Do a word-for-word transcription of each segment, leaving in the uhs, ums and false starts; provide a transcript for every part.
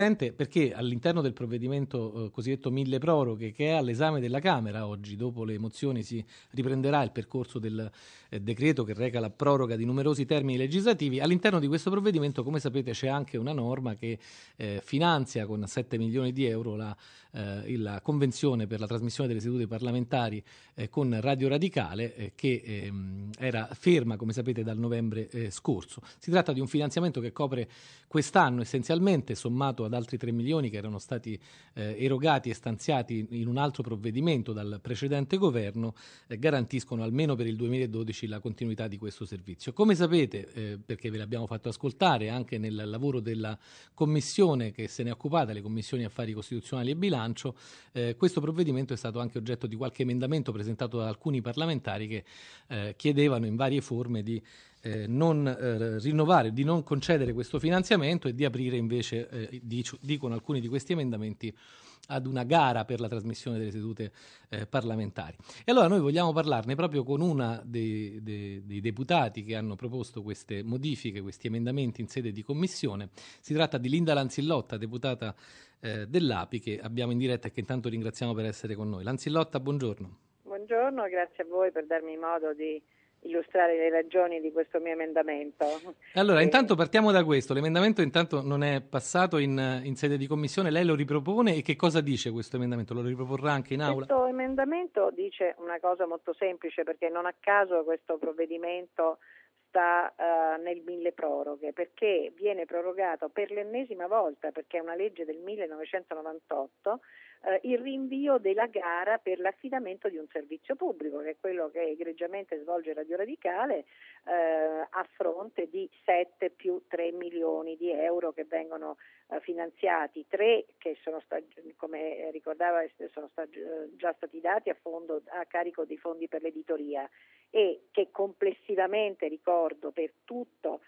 perché all'interno del provvedimento eh, cosiddetto mille proroghe, che è all'esame della Camera oggi, dopo le mozioni si riprenderà il percorso del eh, decreto che reca la proroga di numerosi termini legislativi. All'interno di questo provvedimento, come sapete, c'è anche una norma che eh, finanzia con sette milioni di euro la, eh, la convenzione per la trasmissione delle sedute parlamentari eh, con Radio Radicale, eh, che ehm, era ferma, come sapete, dal novembre eh, scorso. Si tratta di un finanziamento che copre quest'anno essenzialmente, sommato ad altri tre milioni che erano stati eh, erogati e stanziati in un altro provvedimento dal precedente governo, eh, garantiscono almeno per il duemiladodici la continuità di questo servizio. Come sapete, eh, perché ve l'abbiamo fatto ascoltare anche nel lavoro della commissione che se ne è occupata, le commissioni affari costituzionali e bilancio, eh, questo provvedimento è stato anche oggetto di qualche emendamento presentato da alcuni parlamentari che eh, chiedevano in varie forme di Eh, non eh, rinnovare, di non concedere questo finanziamento e di aprire invece, eh, dic- dicono alcuni di questi emendamenti, ad una gara per la trasmissione delle sedute eh, parlamentari. E allora noi vogliamo parlarne proprio con una dei, dei, dei deputati che hanno proposto queste modifiche, questi emendamenti in sede di commissione. Si tratta di Linda Lanzillotta, deputata eh, dell'A P I, che abbiamo in diretta e che intanto ringraziamo per essere con noi. Lanzillotta, buongiorno. Buongiorno, grazie a voi per darmi modo di illustrare le ragioni di questo mio emendamento. Allora, e... intanto partiamo da questo. L'emendamento intanto non è passato in, in sede di commissione, lei lo ripropone e che cosa dice questo emendamento? Lo riproporrà anche in aula? Questo emendamento dice una cosa molto semplice, perché non a caso questo provvedimento sta uh, nel mille proroghe, perché viene prorogato per l'ennesima volta, perché è una legge del millenovecentonovantotto, Uh, il rinvio della gara per l'affidamento di un servizio pubblico, che è quello che egregiamente svolge Radio Radicale, uh, a fronte di sette più tre milioni di euro che vengono uh, finanziati, tre che sono stati, come ricordava, sono stati, uh, già stati dati a, fondo, a carico dei fondi per l'editoria, e che complessivamente, ricordo, per tutto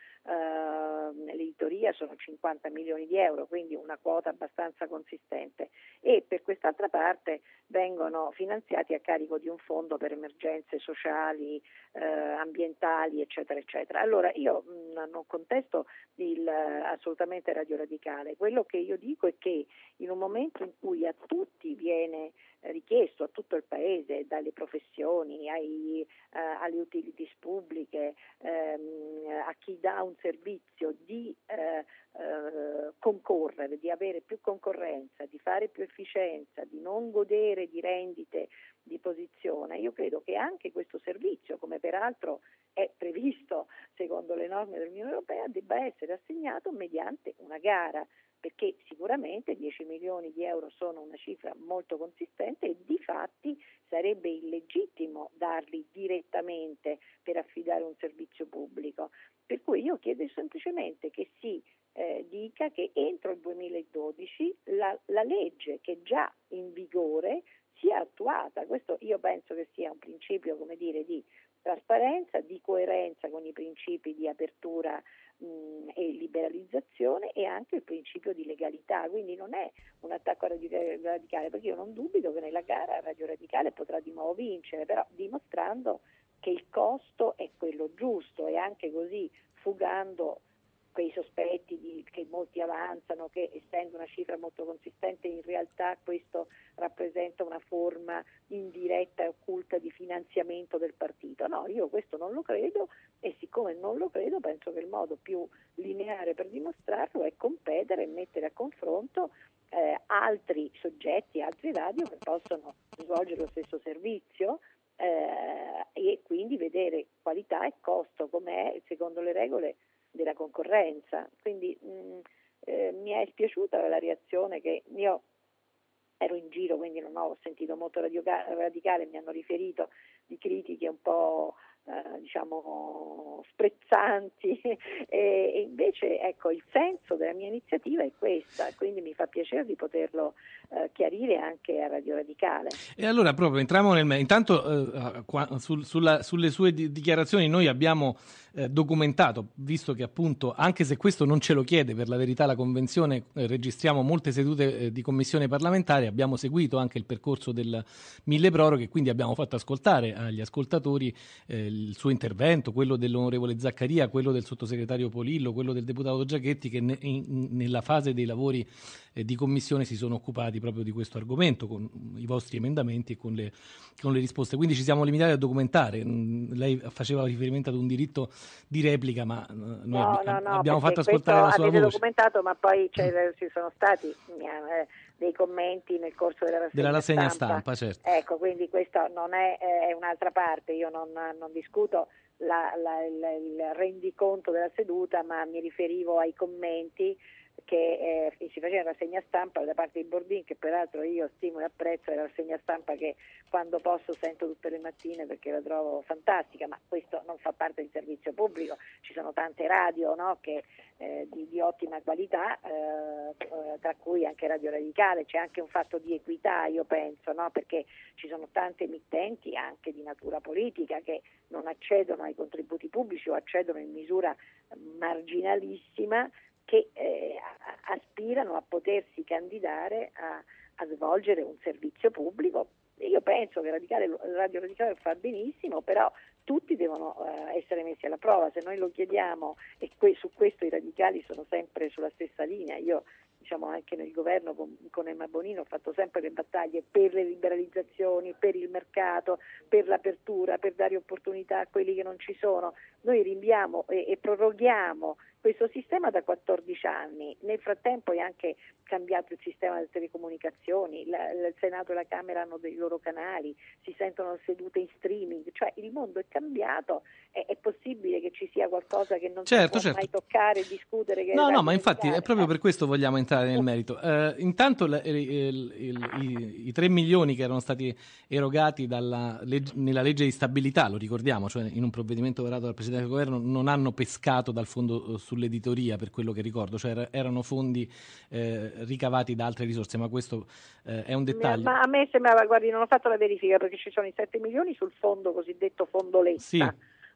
Uh, l'editoria sono cinquanta milioni di euro, quindi una quota abbastanza consistente, e per quest'altra parte vengono finanziati a carico di un fondo per emergenze sociali, uh, ambientali, eccetera eccetera. Allora io mh, non contesto il, uh, assolutamente Radio Radicale, quello che io dico è che in un momento in cui a tutti viene richiesto, a tutto il Paese, dalle professioni ai, uh, alle utilities pubbliche, um, a chi dà un servizio, di eh, eh, concorrere, di avere più concorrenza, di fare più efficienza, di non godere di rendite di posizione, io credo che anche questo servizio, come peraltro è previsto secondo le norme dell'Unione Europea, debba essere assegnato mediante una gara, perché sicuramente dieci milioni di euro sono una cifra molto consistente e di fatti sarebbe illegittimo darli direttamente per affidare un servizio pubblico. Per cui io chiedo semplicemente che si eh, dica che entro il duemiladodici la, la legge che è già in vigore sia attuata. Questo io penso che sia un principio, come dire, di trasparenza, di coerenza con i principi di apertura mh, e liberalizzazione, e anche il principio di legalità. Quindi non è un attacco a Radio Radicale, perché io non dubito che nella gara Radio Radicale potrà di nuovo vincere, però dimostrando che il costo è quello giusto, e anche così fugando quei sospetti di, che molti avanzano, che essendo una cifra molto consistente in realtà questo rappresenta una forma indiretta e occulta di finanziamento del partito. No, io questo non lo credo, e siccome non lo credo penso che il modo più lineare per dimostrarlo è competere e mettere a confronto eh, altri soggetti, altri radio che possono svolgere lo stesso servizio, eh, e quindi vedere qualità e costo com'è secondo le regole della concorrenza. Quindi mh, eh, mi è spiaciuta la reazione, che io ero in giro, quindi non ho sentito molto Radio Radicale, mi hanno riferito di critiche un po' eh, diciamo sprezzanti e, e invece ecco il senso della mia iniziativa è questa, quindi mi fa piacere di poterlo eh, chiarire anche a Radio Radicale. E allora proprio entriamo nel intanto eh, qua, sul, sulla, sulle sue di, dichiarazioni noi abbiamo eh, documentato, visto che appunto, anche se questo non ce lo chiede per la verità la convenzione, eh, registriamo molte sedute eh, di commissione parlamentare, abbiamo seguito anche il percorso del mille proroghe, quindi abbiamo fatto ascoltare agli ascoltatori eh, il suo intervento, quello dell'onorevole Zaccaria, quello del sottosegretario Polillo, quello del deputato Giachetti, che ne, in, nella fase dei lavori eh, di commissione si sono occupati proprio di questo argomento con i vostri emendamenti e con le, con le risposte. Quindi ci siamo limitati a documentare. Lei faceva riferimento ad un diritto di replica, ma noi no, abbi- no, no, abbiamo fatto ascoltare la sua avete voce. documentato, ma poi ci sono stati eh, dei commenti nel corso della rassegna, della rassegna stampa, stampa, certo. Ecco, quindi questa non è, è un'altra parte, io non, non discuto la, la, il, il rendiconto della seduta, ma mi riferivo ai commenti che eh, si faceva in rassegna stampa da parte di Bordin, che peraltro io stimo e apprezzo, è la rassegna stampa che quando posso sento tutte le mattine perché la trovo fantastica, ma questo non fa parte del servizio pubblico. Ci sono tante radio, no, che, eh, di, di ottima qualità, eh, tra cui anche Radio Radicale. C'è anche un fatto di equità, io penso, no, perché ci sono tante emittenti anche di natura politica che non accedono ai contributi pubblici o accedono in misura marginalissima, che eh, aspirano a potersi candidare a, a svolgere un servizio pubblico. Io penso che Radicale, Radio Radicale fa benissimo, però tutti devono eh, essere messi alla prova. Se noi lo chiediamo, e que- su questo i radicali sono sempre sulla stessa linea. Io, diciamo, anche nel governo con, con Emma Bonino ho fatto sempre le battaglie per le liberalizzazioni, per il mercato, per l'apertura, per dare opportunità a quelli che non ci sono. Noi rinviamo e, e proroghiamo questo sistema da quattordici anni. Nel frattempo è anche cambiato il sistema delle telecomunicazioni, la, il Senato e la Camera hanno dei loro canali, si sentono sedute in streaming, cioè il mondo è cambiato. È, è possibile che ci sia qualcosa che non certo, si può certo. mai toccare e discutere? Che no, no, Radio ma infatti Radicale, è proprio eh. per questo vogliamo entrare nel merito. Eh, intanto il, il, il, i, i tre milioni che erano stati erogati dalla legge, nella legge di stabilità, lo ricordiamo, cioè in un provvedimento varato dal Presidente del Governo, non hanno pescato dal fondo sull'editoria, per quello che ricordo, cioè erano fondi eh, ricavati da altre risorse, ma questo eh, è un dettaglio. Ma a me sembrava, guardi, non ho fatto la verifica perché ci sono i sette milioni sul fondo cosiddetto fondo Letta. Sì.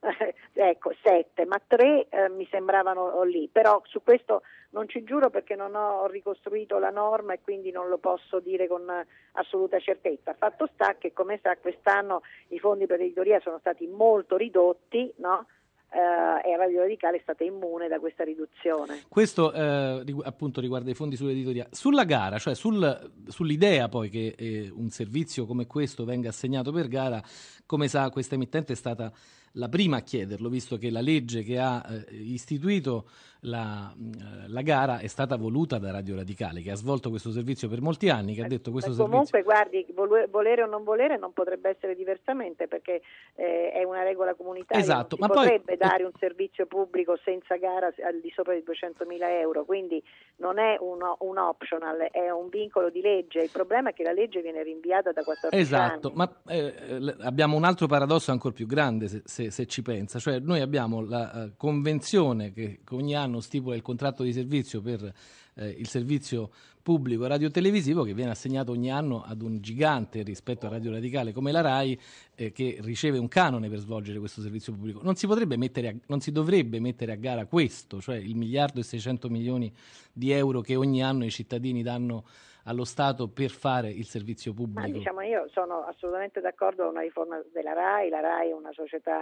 Ecco, sette, ma tre eh, mi sembravano lì, però su questo non ci giuro perché non ho ricostruito la norma e quindi non lo posso dire con assoluta certezza. Fatto sta che, come sa, quest'anno i fondi per l'editoria sono stati molto ridotti, no? Uh, e Radio Radicale è stata immune da questa riduzione. Questo eh, rigu- appunto riguarda i fondi sull'editoria. Sulla gara, cioè sul, sull'idea poi che eh, un servizio come questo venga assegnato per gara, come sa questa emittente è stata la prima a chiederlo, visto che la legge che ha eh, istituito la, eh, la gara è stata voluta da Radio Radicale, che ha svolto questo servizio per molti anni, che ha detto questo comunque, servizio... guardi, volere o non volere non potrebbe essere diversamente, perché eh, è una regola comunitaria. Esatto, non si ma potrebbe poi... dare un servizio pubblico senza gara al di sopra di duecentomila euro, quindi non è un, un optional, è un vincolo di legge. Il problema è che la legge viene rinviata da quattordici esatto, anni. ma eh, abbiamo un altro paradosso ancora più grande, se, se, se ci pensa, cioè noi abbiamo la uh, convenzione che, che ogni anno stipula il contratto di servizio per eh, il servizio pubblico radiotelevisivo, che viene assegnato ogni anno ad un gigante rispetto a Radio Radicale come la RAI, eh, che riceve un canone per svolgere questo servizio pubblico. Non si potrebbe mettere a, non si dovrebbe mettere a gara questo, cioè il miliardo e seicento milioni di euro che ogni anno i cittadini danno allo Stato per fare il servizio pubblico? Ma diciamo, io sono assolutamente d'accordo con una riforma della RAI. La RAI è una società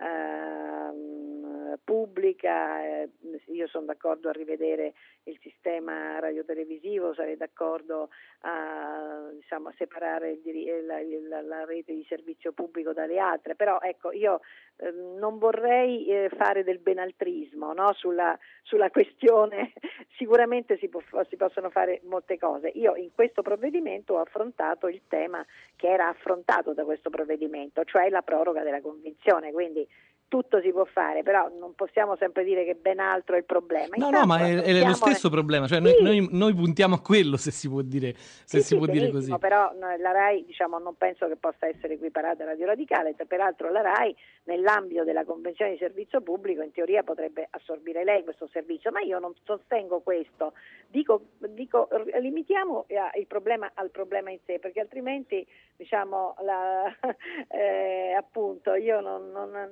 eh, pubblica, eh, io sono d'accordo a rivedere il sistema radiotelevisivo, sarei d'accordo a, diciamo, a separare il, la, la, la rete di servizio pubblico dalle altre, però ecco, io eh, non vorrei eh, fare del benaltrismo, no? sulla, sulla questione. Sicuramente si, può, si possono fare molte cose. Io in questo provvedimento ho affrontato il tema che era affrontato da questo provvedimento, cioè la proroga della convenzione, quindi tutto si può fare, però non possiamo sempre dire che ben altro è il problema. No, Intanto no, ma è, è lo stesso problema, cioè noi, sì. noi, noi puntiamo a quello, se si può dire, se sì, si sì, può dire così. Però la RAI, diciamo, non penso che possa essere equiparata a Radio Radicale, peraltro la RAI nell'ambito della convenzione di servizio pubblico in teoria potrebbe assorbire lei questo servizio, ma io non sostengo questo. Dico, dico limitiamo il problema al problema in sé, perché altrimenti, diciamo, la, eh, appunto, io non, non, non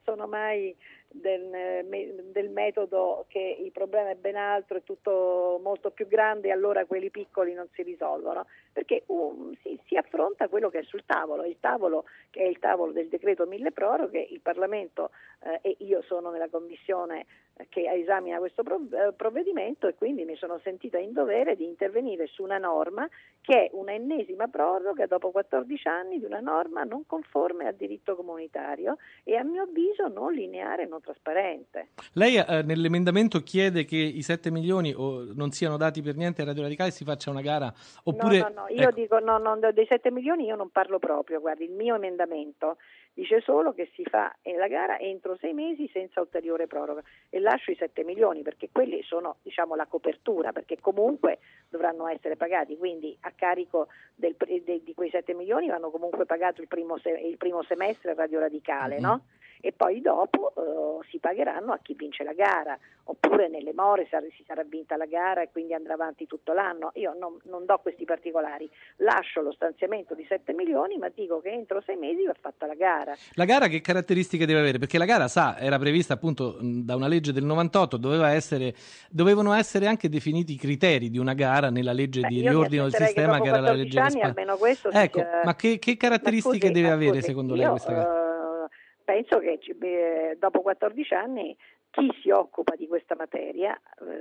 sono mai del, del metodo che il problema è ben altro, è tutto molto più grande e allora quelli piccoli non si risolvono, perché um, si, si affronta quello che è sul tavolo, il tavolo che è il tavolo del decreto mille proroghe, il Parlamento eh, e io sono nella commissione che esamina questo provvedimento e quindi mi sono sentita in dovere di intervenire su una norma che è un'ennesima proroga dopo quattordici anni di una norma non conforme al diritto comunitario e a mio avviso non lineare e non trasparente. Lei eh, nell'emendamento chiede che i sette milioni o non siano dati per niente a Radio Radicale e si faccia una gara oppure... No, no, no, io ecco. dico no, no, dei sette milioni io non parlo proprio, guardi, il mio emendamento dice solo che si fa la gara entro sei mesi senza ulteriore proroga e lascio i sette milioni perché quelli sono diciamo la copertura, perché comunque dovranno essere pagati, quindi a carico del, de, di quei sette milioni vanno comunque pagato il primo, se, il primo semestre Radio Radicale, mm-hmm. no? E poi dopo uh, si pagheranno a chi vince la gara, oppure nelle more sar- si sarà vinta la gara e quindi andrà avanti tutto l'anno. Io non, non do questi particolari, lascio lo stanziamento di sette milioni, ma dico che entro sei mesi va fatta la gara. La gara che caratteristiche deve avere? Perché la gara, sa, era prevista appunto da una legge del novantotto, doveva essere, dovevano essere anche definiti i criteri di una gara nella legge Beh, di riordino del sistema che, che era la legge anni, almeno questo ecco, sia... ma che, che caratteristiche ma scusi, deve ma avere scusi, secondo io, lei questa gara? Uh, penso che eh, dopo quattordici anni chi si occupa di questa materia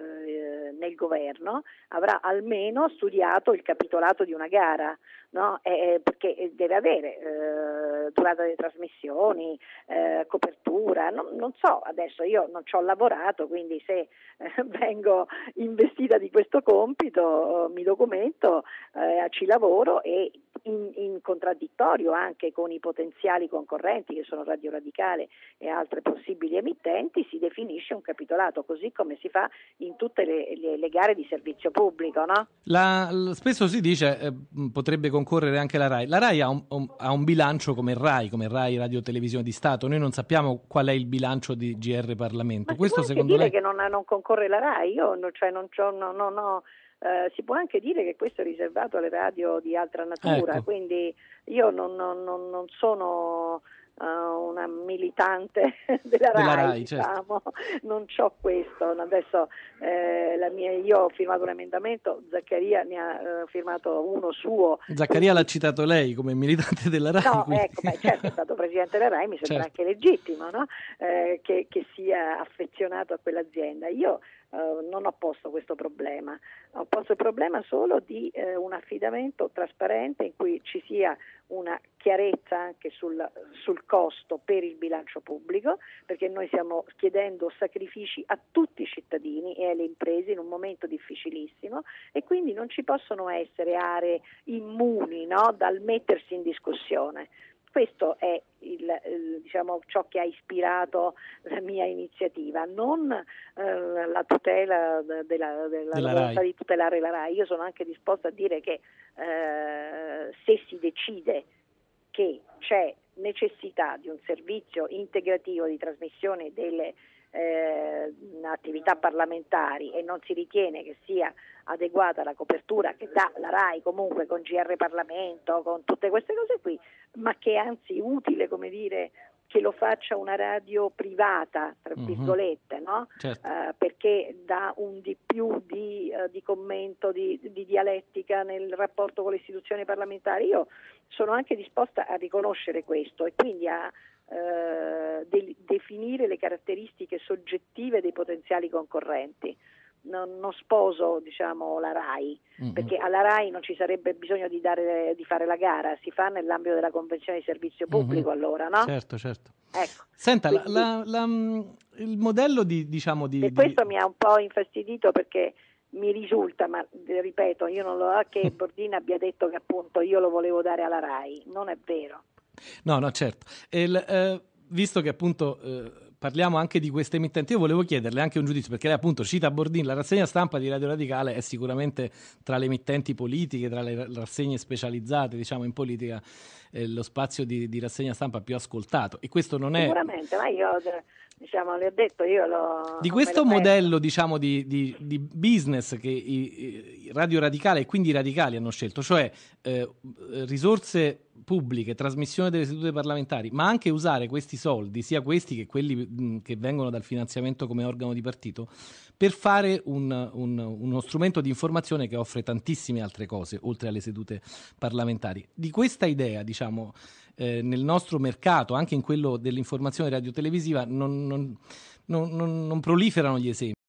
eh, nel governo avrà almeno studiato il capitolato di una gara, no? eh, perché deve avere eh, durata delle trasmissioni, eh, copertura, non, non so, adesso io non ci ho lavorato, quindi se eh, vengo investita di questo compito mi documento, eh, ci lavoro e in, in contraddittorio anche con i potenziali concorrenti che sono Radio Radicale e altre possibili emittenti si definisce un capitolato, così come si fa in tutte le, le, le gare di servizio pubblico, no? La, spesso si dice eh, potrebbe concorrere anche la RAI. La RAI ha un, un, ha un bilancio come RAI, come RAI Radio Televisione di Stato. Noi non sappiamo qual è il bilancio di G R Parlamento. Ma questo si può secondo anche lei... dire che non, non concorre la RAI? Io non, cioè, non, c'ho, no, no, no. Uh, si può anche dire che questo è riservato alle radio di altra natura, ecco. Quindi io non, non, non sono uh, una militante della RAI, della RAI diciamo. Certo. Non c'ho questo. Adesso eh, la mia, io ho firmato un emendamento, Zaccaria ne ha uh, firmato uno suo. Zaccaria l'ha citato lei come militante della RAI. No, quindi... ecco, beh, certo, è stato presidente della RAI, mi sembra certo. Anche legittimo, no? eh, che, che sia affezionato a quell'azienda. Io Uh, non ho posto questo problema, ho posto il problema solo di uh, un affidamento trasparente in cui ci sia una chiarezza anche sul, sul costo per il bilancio pubblico, perché noi stiamo chiedendo sacrifici a tutti i cittadini e alle imprese in un momento difficilissimo e quindi non ci possono essere aree immuni, no, dal mettersi in discussione. Questo è il, il, diciamo, ciò che ha ispirato la mia iniziativa, non eh, la tutela della, della, della volontà di tutelare la RAI. Io sono anche disposta a dire che eh, se si decide che c'è necessità di un servizio integrativo di trasmissione delle eh, attività parlamentari e non si ritiene che sia adeguata la copertura che dà la RAI comunque con G R Parlamento, con tutte queste cose qui, ma che è anzi utile, come dire, che lo faccia una radio privata, tra virgolette, mm-hmm. no? Certo. Uh, perché dà un di più di, uh, di commento, di, di dialettica nel rapporto con le istituzioni parlamentari. Io sono anche disposta a riconoscere questo e quindi a uh, de- definire le caratteristiche soggettive dei potenziali concorrenti. Non, non sposo, diciamo, la RAI, mm-hmm. perché alla RAI non ci sarebbe bisogno di, dare, di fare la gara, si fa nell'ambito della convenzione di servizio pubblico, mm-hmm. allora, no? Certo, certo. Ecco. Senta, quindi, la, la, la, il modello di, diciamo, di... E questo di... mi ha un po' infastidito perché mi risulta, ma ripeto, io non lo so che Bordin abbia detto che appunto io lo volevo dare alla RAI, non è vero. No, no, certo. Il, eh, visto che appunto... Eh, parliamo anche di queste emittenti, io volevo chiederle anche un giudizio, perché lei appunto cita Bordin, la rassegna stampa di Radio Radicale è sicuramente tra le emittenti politiche, tra le rassegne specializzate, diciamo, in politica eh, lo spazio di, di rassegna stampa più ascoltato, e questo non è... Sicuramente, ma io diciamo, le ho detto, io lo... Di questo modello diciamo di, di, di business che i, i Radio Radicale e quindi i radicali hanno scelto, cioè eh, risorse pubbliche, trasmissione delle sedute parlamentari, ma anche usare questi soldi, sia questi che quelli mh, che vengono dal finanziamento come organo di partito, per fare un, un, uno strumento di informazione che offre tantissime altre cose, oltre alle sedute parlamentari. Di questa idea, diciamo, eh, nel nostro mercato, anche in quello dell'informazione radiotelevisiva, non, non, non, non, non proliferano gli esempi.